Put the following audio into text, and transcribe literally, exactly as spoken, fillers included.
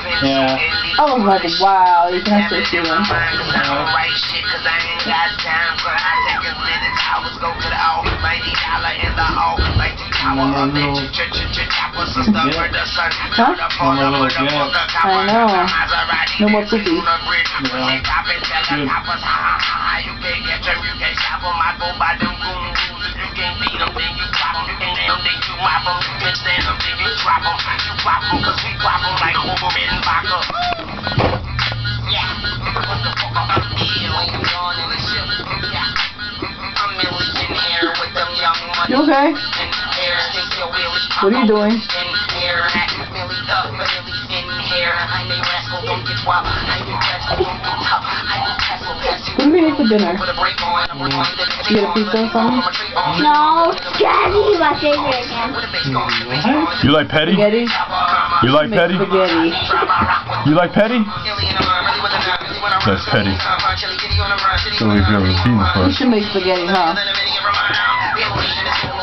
Yeah. I was like, wow, you can actually see them. Huh? I know. No more poopy. Yeah. Good. You okay? What are you doing? What do we need for dinner? You get a pizza or something? No, spaghetti is my favorite again. What? You like petty? Spaghetti? You like petty? Spaghetti. You like petty? That's petty. So if you're ever seen before. You should make spaghetti, huh?